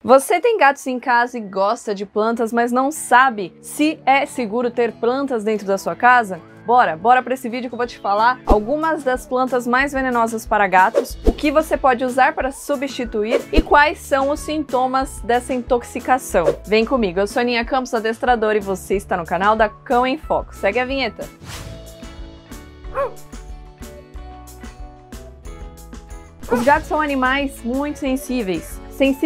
Você tem gatos em casa e gosta de plantas, mas não sabe se é seguro ter plantas dentro da sua casa? Bora para esse vídeo que eu vou te falar algumas das plantas mais venenosas para gatos, o que você pode usar para substituir e quais são os sintomas dessa intoxicação. Vem comigo, eu sou a Aninha Campos, adestradora, e você está no canal da Cão em Foco. Segue a vinheta. Os gatos são animais muito sensíveis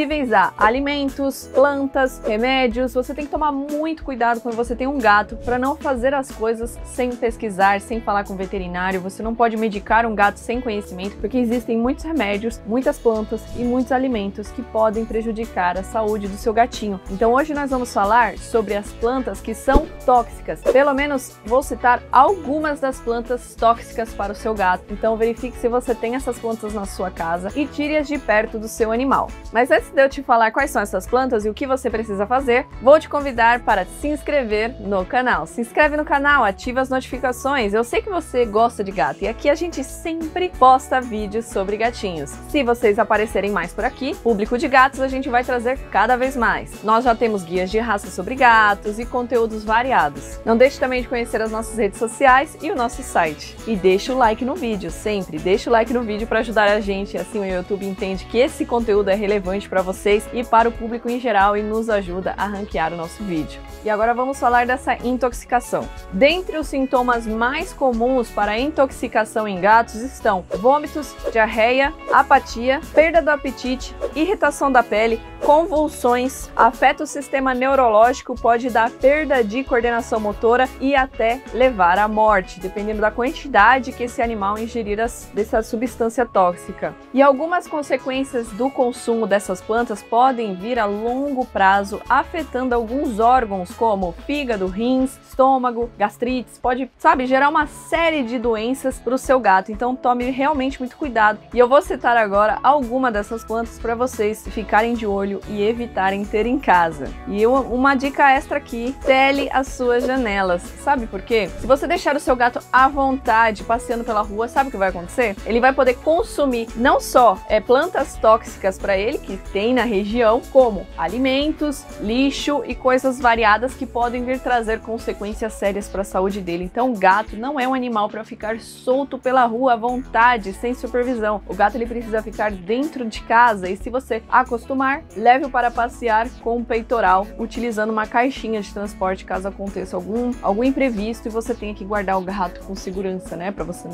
a alimentos, plantas, remédios. Você tem que tomar muito cuidado quando você tem um gato para não fazer as coisas sem pesquisar, sem falar com o veterinário. Você não pode medicar um gato sem conhecimento, porque existem muitos remédios, muitas plantas e muitos alimentos que podem prejudicar a saúde do seu gatinho. Então hoje nós vamos falar sobre as plantas que são tóxicas. Pelo menos vou citar algumas das plantas tóxicas para o seu gato. Então verifique se você tem essas plantas na sua casa e tire-as de perto do seu animal. Mas antes de eu te falar quais são essas plantas e o que você precisa fazer, vou te convidar para se inscrever no canal. Se inscreve no canal, ativa as notificações. Eu sei que você gosta de gato e aqui a gente sempre posta vídeos sobre gatinhos. Se vocês aparecerem mais por aqui, público de gatos, a gente vai trazer cada vez mais. Nós já temos guias de raça sobre gatos e conteúdos variados. Não deixe também de conhecer as nossas redes sociais e o nosso site. E deixa o like no vídeo, sempre deixa o like no vídeo para ajudar a gente, assim o YouTube entende que esse conteúdo é relevante para vocês e para o público em geral e nos ajuda a ranquear o nosso vídeo. E agora vamos falar dessa intoxicação. Dentre os sintomas mais comuns para a intoxicação em gatos estão vômitos, diarreia, apatia, perda do apetite, irritação da pele, convulsões, afeta o sistema neurológico, pode dar perda de coordenação motora e até levar à morte, dependendo da quantidade que esse animal ingerir dessa substância tóxica. E algumas consequências do consumo dessas plantas podem vir a longo prazo, afetando alguns órgãos como fígado, rins, estômago, gastrites, pode, gerar uma série de doenças para o seu gato. Então tome realmente muito cuidado. E eu vou citar agora alguma dessas plantas para vocês ficarem de olho e evitarem ter em casa. E uma dica extra aqui: tele as suas janelas. Sabe por quê? Se você deixar o seu gato à vontade passeando pela rua, sabe o que vai acontecer? Ele vai poder consumir não só plantas tóxicas para ele que tem na região, como alimentos, lixo e coisas variadas que podem vir trazer consequências sérias para a saúde dele. Então o gato não é um animal para ficar solto pela rua à vontade, sem supervisão. O gato ele precisa ficar dentro de casa, e se você acostumar, leve-o para passear com um peitoral, utilizando uma caixinha de transporte caso aconteça algum imprevisto e você tenha que guardar o gato com segurança, né, para você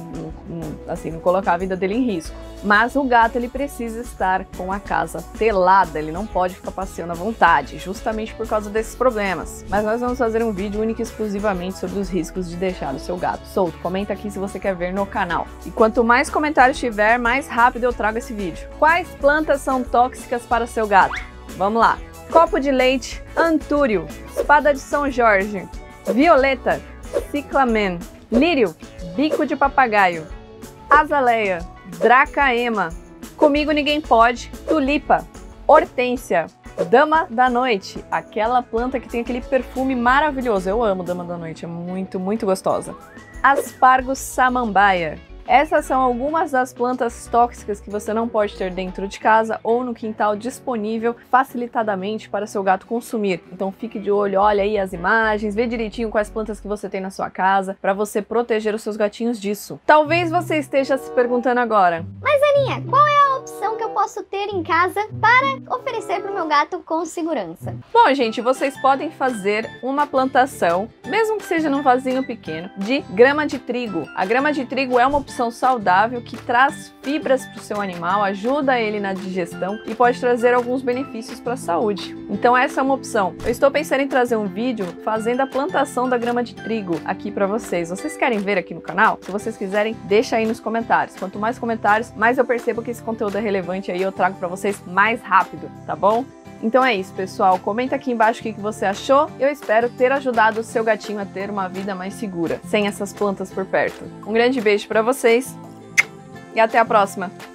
não colocar a vida dele em risco. Mas o gato ele precisa estar com a casa telada, ele não pode ficar passeando à vontade, justamente por causa desses problemas. Mas nós vamos fazer um vídeo único e exclusivamente sobre os riscos de deixar o seu gato solto. Comenta aqui se você quer ver no canal. E quanto mais comentários tiver, mais rápido eu trago esse vídeo. Quais plantas são tóxicas para o seu gato? Vamos lá. Copo de leite, antúrio, espada de São Jorge, violeta, ciclamen, lírio, bico de papagaio, azaleia, dracaema, comigo ninguém pode, tulipa, hortênsia, dama da noite, aquela planta que tem aquele perfume maravilhoso. Eu amo dama da noite, é muito, muito gostosa. Aspargos samambaia. Essas são algumas das plantas tóxicas que você não pode ter dentro de casa ou no quintal disponível facilitadamente para seu gato consumir. Então fique de olho, olha aí as imagens, vê direitinho quais plantas que você tem na sua casa para você proteger os seus gatinhos disso. Talvez você esteja se perguntando agora: mas Aninha, qual é a opção que eu posso ter em casa para oferecer para o meu gato com segurança? Bom, gente, vocês podem fazer uma plantação, mesmo que seja num vasinho pequeno, de grama de trigo. A grama de trigo é uma opção saudável que traz fibras para o seu animal, ajuda ele na digestão e pode trazer alguns benefícios para a saúde. Então essa é uma opção. Eu estou pensando em trazer um vídeo fazendo a plantação da grama de trigo aqui para vocês. Vocês querem ver aqui no canal? Se vocês quiserem, deixa aí nos comentários. Quanto mais comentários, mais eu percebo que esse conteúdo é relevante, aí eu trago para vocês mais rápido, tá bom? Então é isso, pessoal. Comenta aqui embaixo o que você achou. Eu espero ter ajudado o seu gatinho a ter uma vida mais segura, sem essas plantas por perto. Um grande beijo para vocês e até a próxima!